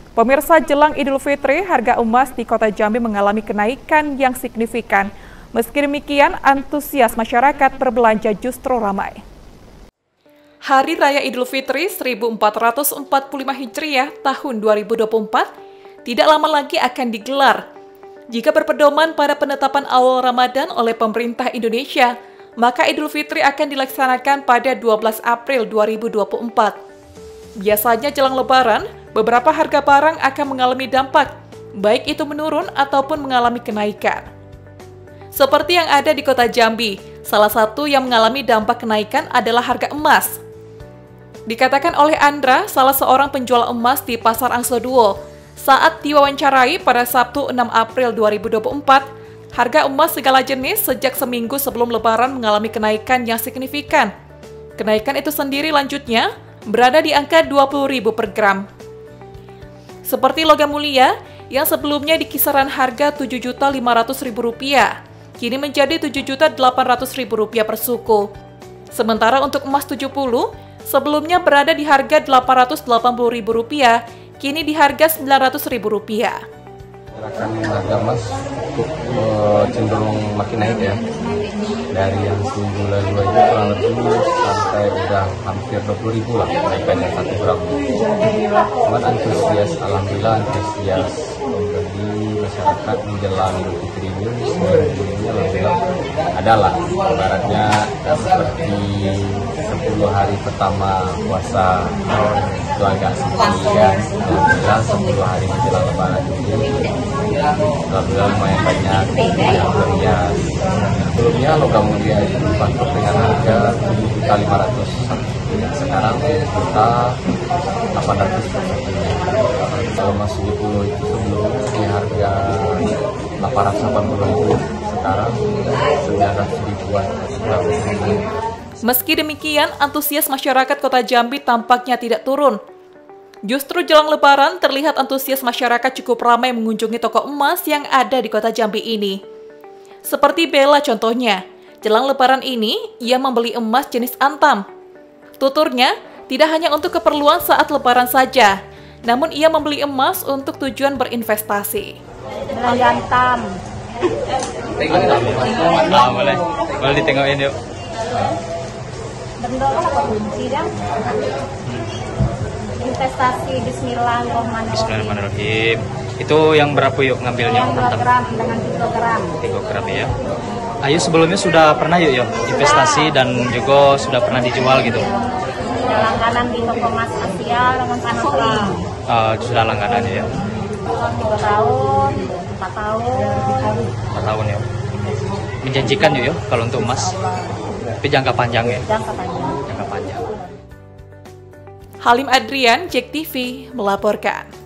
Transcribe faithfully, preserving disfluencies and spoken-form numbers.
Pemirsa, jelang Idul Fitri, harga emas di Kota Jambi mengalami kenaikan yang signifikan. Meski demikian, antusias masyarakat berbelanja justru ramai. Hari Raya Idul Fitri seribu empat ratus empat puluh lima Hijriah tahun dua ribu dua puluh empat tidak lama lagi akan digelar. Jika berpedoman pada penetapan awal Ramadan oleh pemerintah Indonesia, maka Idul Fitri akan dilaksanakan pada dua belas April dua ribu dua puluh empat. Biasanya jelang Lebaran, beberapa harga barang akan mengalami dampak, baik itu menurun ataupun mengalami kenaikan. Seperti yang ada di Kota Jambi, salah satu yang mengalami dampak kenaikan adalah harga emas. Dikatakan oleh Andra, salah seorang penjual emas di Pasar Angsoduo, saat diwawancarai pada Sabtu enam April dua ribu dua puluh empat, harga emas segala jenis sejak seminggu sebelum Lebaran mengalami kenaikan yang signifikan. Kenaikan itu sendiri lanjutnya berada di angka dua puluh ribu per gram. Seperti logam mulia yang sebelumnya di kisaran harga tujuh juta lima ratus ribu rupiah, kini menjadi tujuh juta delapan ratus ribu rupiah per suku. Sementara untuk emas tujuh puluh, sebelumnya berada di harga delapan ratus delapan puluh ribu rupiah, kini di harga sembilan ratus ribu rupiah. Gerakan harga emas cukup uh, cenderung makin naik ya. Dari yang seminggu lalu aja kurang lebih sampai udah hampir dua puluh ribu lah naikannya satu gram. Cuman antusias, alhamdulillah antusias pembeli masyarakat menjelang Idul Fitri ini seminggu ini alhamdulillah adalah ibaratnya seperti sepuluh hari pertama puasa itu agak sepi ya. Alhamdulillah sepuluh hari menjelang Lebaran ini alhamdulillah lumayan banyak yang berhias. Sebelumnya logam mulia itu dipatok dengan harga tujuh juta lima ratus ribu, sekarang tujuh juta delapan ratus ribu. Kalau emas tujuh puluh itu sebelumnya di harga delapan ratus delapan puluh ribu, sekarang sembilan ratus ribuan. Meski demikian, antusias masyarakat Kota Jambi tampaknya tidak turun. Justru jelang Lebaran terlihat antusias masyarakat cukup ramai mengunjungi toko emas yang ada di Kota Jambi ini. Seperti Bella contohnya, jelang Lebaran ini ia membeli emas jenis antam. Tuturnya tidak hanya untuk keperluan saat Lebaran saja, namun ia membeli emas untuk tujuan berinvestasi. Belanja antam. Ah, boleh, boleh ditengokin yuk. Benda apa kunci dah? Investasi Bismillahirrahmanirrahim. Bismillahirrahmanirrahim. Itu yang berapa yuk ngambilnya? Yang dua gram dengan tiga gram. tiga gram ya. Ayu sebelumnya sudah pernah yuk yuk investasi dan juga sudah pernah dijual gitu. Sudah langganan di toko emas Asia dengan Panasri. Uh, sudah langganan ya. tiga tahun, empat tahun. empat tahun ya. Menjanjikan yuk yuk kalau untuk emas. Tapi jangka panjang ya. Jangka panjang. Jangka panjang. Halim Adrian, Jek T V melaporkan.